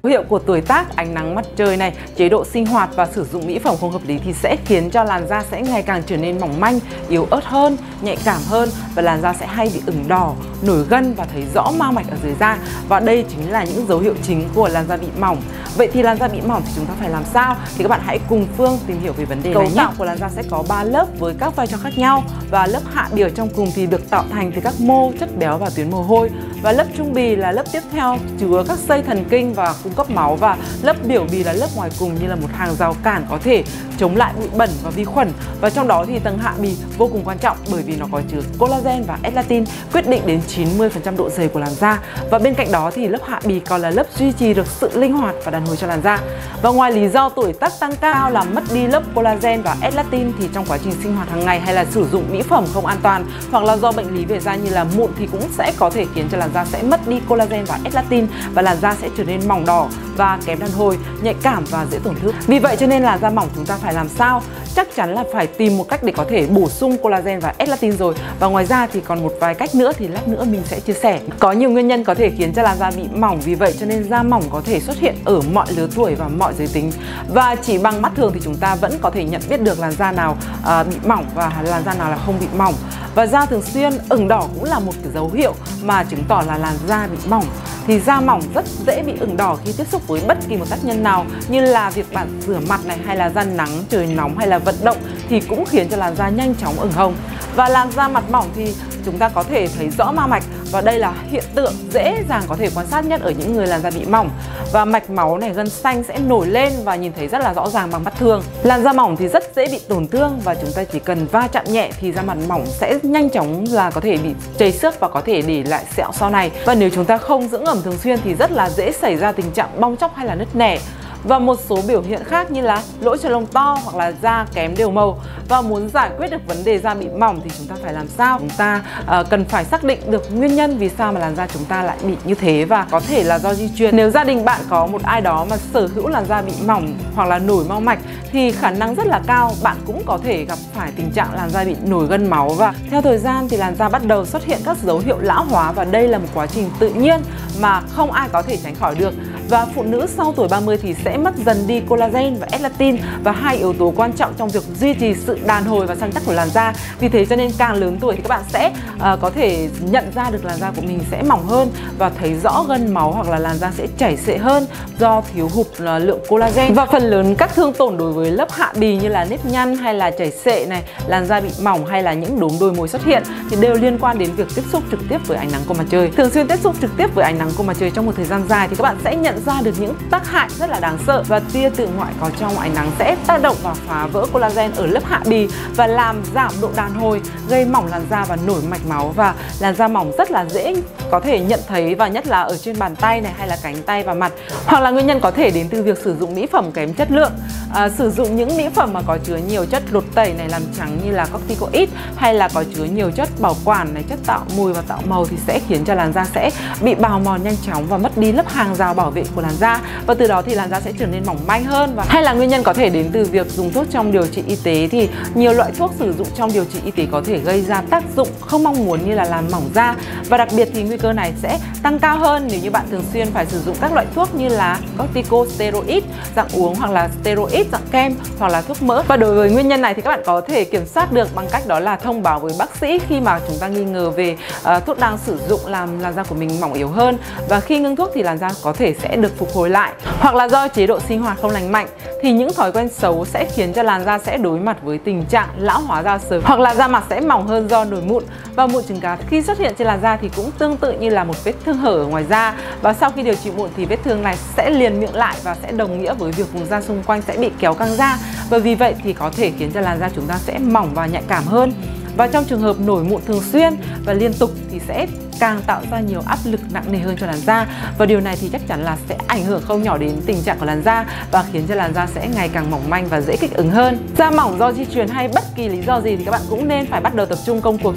Dấu hiệu của tuổi tác, ánh nắng mặt trời này, chế độ sinh hoạt và sử dụng mỹ phẩm không hợp lý thì sẽ khiến cho làn da sẽ ngày càng trở nên mỏng manh, yếu ớt hơn, nhạy cảm hơn và làn da sẽ hay bị ửng đỏ, nổi gân và thấy rõ mao mạch ở dưới da. Và đây chính là những dấu hiệu chính của làn da bị mỏng. Vậy thì làn da bị mỏng thì chúng ta phải làm sao? Thì các bạn hãy cùng Phương tìm hiểu về vấn đề này nhé. Cấu tạo của làn da sẽ có 3 lớp với các vai trò khác nhau, và lớp hạ bì ở trong cùng thì được tạo thành từ các mô, chất béo và tuyến mồ hôi. Và lớp trung bì là lớp tiếp theo chứa các dây thần kinh và cung cấp máu, và lớp biểu bì là lớp ngoài cùng như là một hàng rào cản có thể chống lại bụi bẩn và vi khuẩn. Và trong đó thì tầng hạ bì vô cùng quan trọng bởi vì nó có chứa collagen và elastin quyết định đến 90% độ dày của làn da. Và bên cạnh đó thì lớp hạ bì còn là lớp duy trì được sự linh hoạt và đàn hồi cho làn da. Và ngoài lý do tuổi tác tăng cao làm mất đi lớp collagen và elastin thì trong quá trình sinh hoạt hàng ngày hay là sử dụng mỹ phẩm không an toàn hoặc là do bệnh lý về da như là mụn thì cũng sẽ có thể khiến cho làn da sẽ mất đi collagen và elastin và làn da sẽ trở nên mỏng đỏ và kém đàn hồi, nhạy cảm và dễ tổn thương. Vì vậy cho nên làn da mỏng chúng ta phải làm sao? Chắc chắn là phải tìm một cách để có thể bổ sung collagen và elastin rồi. Và ngoài ra thì còn một vài cách nữa thì lát nữa mình sẽ chia sẻ. Có nhiều nguyên nhân có thể khiến cho làn da bị mỏng, vì vậy cho nên da mỏng có thể xuất hiện ở mọi lứa tuổi và mọi giới tính. Và chỉ bằng mắt thường thì chúng ta vẫn có thể nhận biết được làn da nào bị mỏng và làn da nào là không bị mỏng. Và da thường xuyên ửng đỏ cũng là một cái dấu hiệu mà chứng tỏ là làn da bị mỏng. Thì da mỏng rất dễ bị ửng đỏ khi tiếp xúc với bất kỳ một tác nhân nào, như là việc bạn rửa mặt này, hay là ra nắng, trời nóng hay là vận động thì cũng khiến cho làn da nhanh chóng ửng hồng. Và làn da mặt mỏng thì chúng ta có thể thấy rõ mao mạch, và đây là hiện tượng dễ dàng có thể quan sát nhất ở những người làn da bị mỏng. Và mạch máu này, gân xanh sẽ nổi lên và nhìn thấy rất là rõ ràng bằng mắt thường. Làn da mỏng thì rất dễ bị tổn thương, và chúng ta chỉ cần va chạm nhẹ thì da mặt mỏng sẽ nhanh chóng là có thể bị trầy xước và có thể để lại sẹo sau này. Và nếu chúng ta không dưỡng ẩm thường xuyên thì rất là dễ xảy ra tình trạng bong tróc hay là nứt nẻ. Và một số biểu hiện khác như là lỗ chân lông to hoặc là da kém đều màu. Và muốn giải quyết được vấn đề da bị mỏng thì chúng ta phải làm sao? Chúng ta cần phải xác định được nguyên nhân vì sao mà làn da chúng ta lại bị như thế, và có thể là do di truyền. Nếu gia đình bạn có một ai đó mà sở hữu làn da bị mỏng hoặc là nổi mao mạch thì khả năng rất là cao bạn cũng có thể gặp phải tình trạng làn da bị nổi gân máu. Và theo thời gian thì làn da bắt đầu xuất hiện các dấu hiệu lão hóa, và đây là một quá trình tự nhiên mà không ai có thể tránh khỏi được. Và phụ nữ sau tuổi 30 thì sẽ mất dần đi collagen và elastin, và hai yếu tố quan trọng trong việc duy trì sự đàn hồi và săn chắc của làn da. Vì thế cho nên càng lớn tuổi thì các bạn sẽ có thể nhận ra được làn da của mình sẽ mỏng hơn và thấy rõ gân máu, hoặc là làn da sẽ chảy xệ hơn do thiếu hụt lượng collagen. Và phần lớn các thương tổn đối với lớp hạ bì như là nếp nhăn hay là chảy xệ này, làn da bị mỏng hay là những đốm đồi mồi xuất hiện thì đều liên quan đến việc tiếp xúc trực tiếp với ánh nắng của mặt trời. Thường xuyên tiếp xúc trực tiếp với ánh nắng của mặt trời trong một thời gian dài thì các bạn sẽ nhận ra được những tác hại rất là đáng sợ, và tia tử ngoại có trong ánh nắng sẽ tác động và phá vỡ collagen ở lớp hạ bì và làm giảm độ đàn hồi, gây mỏng làn da và nổi mạch máu. Và làn da mỏng rất là dễ có thể nhận thấy, và nhất là ở trên bàn tay này hay là cánh tay và mặt. Hoặc là nguyên nhân có thể đến từ việc sử dụng mỹ phẩm kém chất lượng, sử dụng những mỹ phẩm mà có chứa nhiều chất lột tẩy này, làm trắng như là corticoid, hay là có chứa nhiều chất bảo quản này, chất tạo mùi và tạo màu thì sẽ khiến cho làn da sẽ bị bào mòn nhanh chóng và mất đi lớp hàng rào bảo vệ của làn da, và từ đó thì làn da sẽ trở nên mỏng manh hơn. Và hay là nguyên nhân có thể đến từ việc dùng thuốc trong điều trị y tế, thì nhiều loại thuốc sử dụng trong điều trị y tế có thể gây ra tác dụng không mong muốn như là làm mỏng da, và đặc biệt thì nguy cơ này sẽ tăng cao hơn nếu như bạn thường xuyên phải sử dụng các loại thuốc như là corticosteroid dạng uống hoặc là steroid dạng kem hoặc là thuốc mỡ. Và đối với nguyên nhân này thì các bạn có thể kiểm soát được bằng cách đó là thông báo với bác sĩ khi mà chúng ta nghi ngờ về thuốc đang sử dụng làm làn da của mình mỏng yếu hơn, và khi ngưng thuốc thì làn da có thể sẽ được phục hồi lại. Hoặc là do chế độ sinh hoạt không lành mạnh thì những thói quen xấu sẽ khiến cho làn da sẽ đối mặt với tình trạng lão hóa da sớm, hoặc là da mặt sẽ mỏng hơn do nổi mụn. Và mụn trứng cá khi xuất hiện trên làn da thì cũng tương tự như là một vết thương hở ở ngoài da, và sau khi điều trị mụn thì vết thương này sẽ liền miệng lại và sẽ đồng nghĩa với việc vùng da xung quanh sẽ bị kéo căng da, và vì vậy thì có thể khiến cho làn da chúng ta sẽ mỏng và nhạy cảm hơn. Và trong trường hợp nổi mụn thường xuyên và liên tục thì sẽ càng tạo ra nhiều áp lực nặng nề hơn cho làn da, và điều này thì chắc chắn là sẽ ảnh hưởng không nhỏ đến tình trạng của làn da và khiến cho làn da sẽ ngày càng mỏng manh và dễ kích ứng hơn. Da mỏng do di truyền hay bất kỳ lý do gì thì các bạn cũng nên phải bắt đầu tập trung công cuộc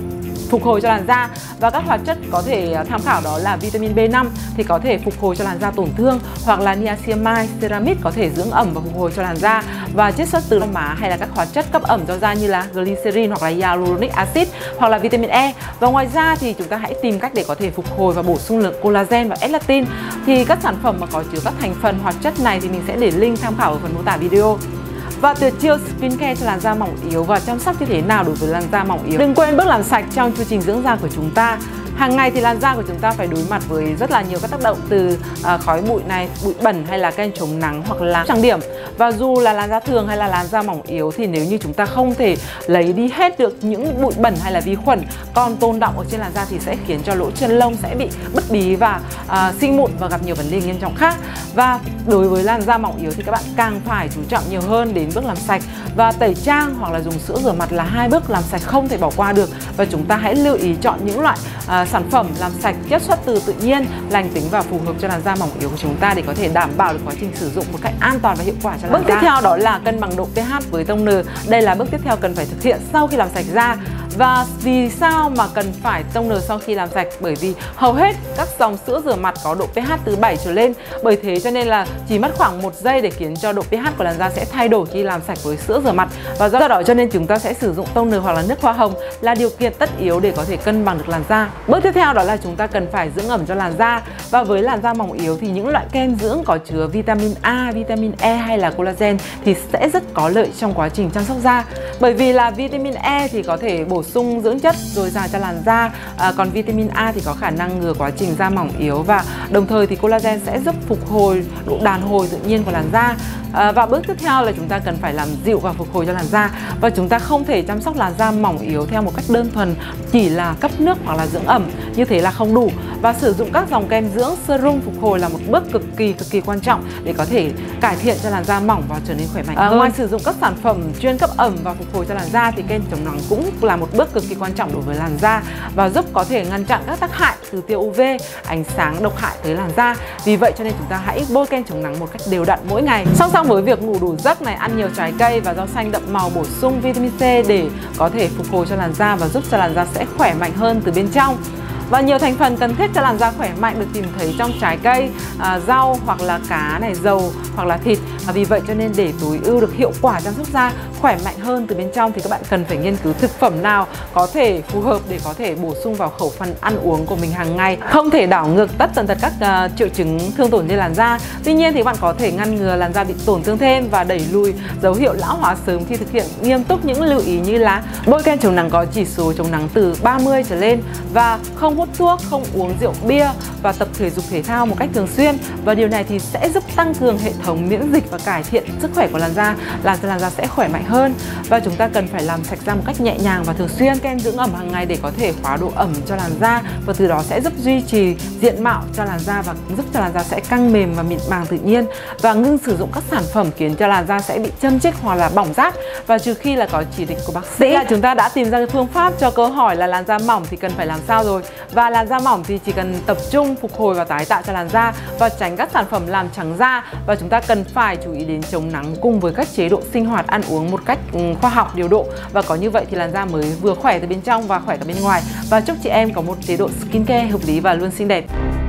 phục hồi cho làn da. Và các hoạt chất có thể tham khảo đó là vitamin B5 thì có thể phục hồi cho làn da tổn thương, hoặc là niacinamide, ceramide có thể dưỡng ẩm và phục hồi cho làn da, và chiết xuất từ má hay là các hoạt chất cấp ẩm cho da như là glycerin hoặc là hyaluronic acid hoặc là vitamin E. Và ngoài ra thì chúng ta hãy tìm cách để có thể phục hồi và bổ sung lượng collagen và elastin. Thì các sản phẩm mà có chứa các thành phần hoạt chất này thì mình sẽ để link tham khảo ở phần mô tả video. Và tuyệt chiêu skincare cho làn da mỏng yếu và chăm sóc như thế nào đối với làn da mỏng yếu. Đừng quên bước làm sạch trong chu trình dưỡng da của chúng ta. Hàng ngày thì làn da của chúng ta phải đối mặt với rất là nhiều các tác động từ khói bụi này, bụi bẩn hay là kem chống nắng hoặc là trang điểm. Và dù là làn da thường hay là làn da mỏng yếu thì nếu như chúng ta không thể lấy đi hết được những bụi bẩn hay là vi khuẩn còn tồn đọng ở trên làn da thì sẽ khiến cho lỗ chân lông sẽ bị bứt bí và sinh mụn và gặp nhiều vấn đề nghiêm trọng khác. Và đối với làn da mỏng yếu thì các bạn càng phải chú trọng nhiều hơn đến bước làm sạch, và tẩy trang hoặc là dùng sữa rửa mặt là hai bước làm sạch không thể bỏ qua được. Và chúng ta hãy lưu ý chọn những loại sản phẩm làm sạch chiết xuất từ tự nhiên, lành tính và phù hợp cho làn da mỏng yếu của chúng ta để có thể đảm bảo được quá trình sử dụng một cách an toàn và hiệu quả cho làn da. Bước tiếp theo đó là cân bằng độ pH với toner. Đây là bước tiếp theo cần phải thực hiện sau khi làm sạch da. Và vì sao mà cần phải toner sau khi làm sạch? Bởi vì hầu hết các dòng sữa rửa mặt có độ pH từ 7 trở lên. Bởi thế cho nên là chỉ mất khoảng 1 giây để khiến cho độ pH của làn da sẽ thay đổi khi làm sạch với sữa rửa mặt. Và do đó cho nên chúng ta sẽ sử dụng toner hoặc là nước hoa hồng là điều kiện tất yếu để có thể cân bằng được làn da. Bước tiếp theo đó là chúng ta cần phải dưỡng ẩm cho làn da. Và với làn da mỏng yếu thì những loại kem dưỡng có chứa vitamin A, vitamin E hay là collagen thì sẽ rất có lợi trong quá trình chăm sóc da. Bởi vì là vitamin E thì có thể bổ sung dưỡng chất dồi dào cho làn da, còn vitamin A thì có khả năng ngừa quá trình da mỏng yếu, và đồng thời thì collagen sẽ giúp phục hồi độ đàn hồi tự nhiên của làn da. Và bước tiếp theo là chúng ta cần phải làm dịu và phục hồi cho làn da. Và chúng ta không thể chăm sóc làn da mỏng yếu theo một cách đơn thuần chỉ là cấp nước hoặc là dưỡng ẩm, như thế là không đủ. Và sử dụng các dòng kem dưỡng serum phục hồi là một bước cực kỳ quan trọng để có thể cải thiện cho làn da mỏng và trở nên khỏe mạnh hơn. Ngoài sử dụng các sản phẩm chuyên cấp ẩm và phục hồi cho làn da thì kem chống nắng cũng là một bước cực kỳ quan trọng đối với làn da và giúp có thể ngăn chặn các tác hại từ tia UV, ánh sáng độc hại tới làn da. Vì vậy cho nên chúng ta hãy bôi kem chống nắng một cách đều đặn mỗi ngày. Song song với việc ngủ đủ giấc này, ăn nhiều trái cây và rau xanh đậm màu, bổ sung vitamin C để có thể phục hồi cho làn da và giúp cho làn da sẽ khỏe mạnh hơn từ bên trong. Và nhiều thành phần cần thiết cho làn da khỏe mạnh được tìm thấy trong trái cây, rau hoặc là cá này, dầu hoặc là thịt. Vì vậy cho nên để tối ưu được hiệu quả chăm sóc da khỏe mạnh hơn từ bên trong thì các bạn cần phải nghiên cứu thực phẩm nào có thể phù hợp để có thể bổ sung vào khẩu phần ăn uống của mình hàng ngày. Không thể đảo ngược tất tần tật các triệu chứng thương tổn trên làn da. Tuy nhiên thì bạn có thể ngăn ngừa làn da bị tổn thương thêm và đẩy lùi dấu hiệu lão hóa sớm khi thực hiện nghiêm túc những lưu ý như là bôi kem chống nắng có chỉ số chống nắng từ 30 trở lên, và không hút thuốc, không uống rượu bia và tập thể dục thể thao một cách thường xuyên. Và điều này thì sẽ giúp tăng cường hệ thống miễn dịch và cải thiện sức khỏe của làn da, làm cho làn da sẽ khỏe mạnh hơn. Và chúng ta cần phải làm sạch da một cách nhẹ nhàng và thường xuyên. Kem dưỡng ẩm hàng ngày để có thể khóa độ ẩm cho làn da và từ đó sẽ giúp duy trì diện mạo cho làn da và giúp cho làn da sẽ căng mềm và mịn màng tự nhiên. Và ngưng sử dụng các sản phẩm khiến cho làn da sẽ bị châm chích hoặc là bỏng rát, và trừ khi là có chỉ định của bác sĩ. Là chúng ta đã tìm ra cái phương pháp cho câu hỏi là làn da mỏng thì cần phải làm sao rồi. Và làn da mỏng thì chỉ cần tập trung phục hồi và tái tạo cho làn da và tránh các sản phẩm làm trắng da. Và chúng ta cần phải chú ý đến chống nắng cùng với các chế độ sinh hoạt ăn uống một cách khoa học điều độ. Và có như vậy thì làn da mới vừa khỏe từ bên trong và khỏe cả bên ngoài. Và chúc chị em có một chế độ skincare hợp lý và luôn xinh đẹp.